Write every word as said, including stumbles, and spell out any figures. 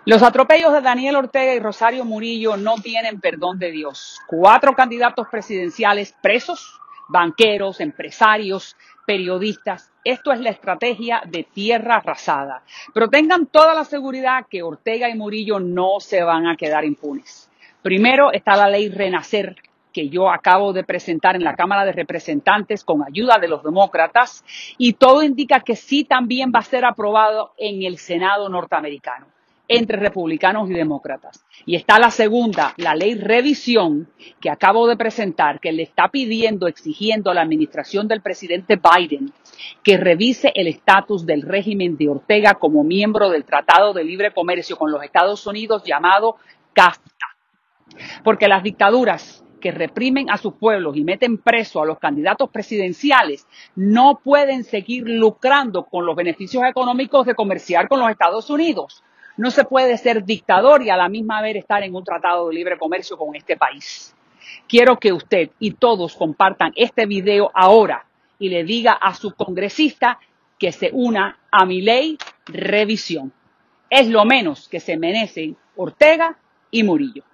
Los atropellos de Daniel Ortega y Rosario Murillo no tienen perdón de Dios. Cuatro candidatos presidenciales presos, banqueros, empresarios, periodistas. Esto es la estrategia de tierra arrasada. Pero tengan toda la seguridad que Ortega y Murillo no se van a quedar impunes. Primero está la ley Renacer, que yo acabo de presentar en la Cámara de Representantes con ayuda de los demócratas, y todo indica que sí también va a ser aprobado en el Senado norteamericano, entre republicanos y demócratas. Y está la segunda, la ley Revisión, que acabo de presentar, que le está pidiendo, exigiendo a la administración del presidente Biden que revise el estatus del régimen de Ortega como miembro del Tratado de Libre Comercio con los Estados Unidos llamado CAFTA. Porque las dictaduras que reprimen a sus pueblos y meten preso a los candidatos presidenciales no pueden seguir lucrando con los beneficios económicos de comerciar con los Estados Unidos. No se puede ser dictador y a la misma vez estar en un tratado de libre comercio con este país. Quiero que usted y todos compartan este video ahora y le diga a su congresista que se una a mi ley Revisión. Es lo menos que se merecen Ortega y Murillo.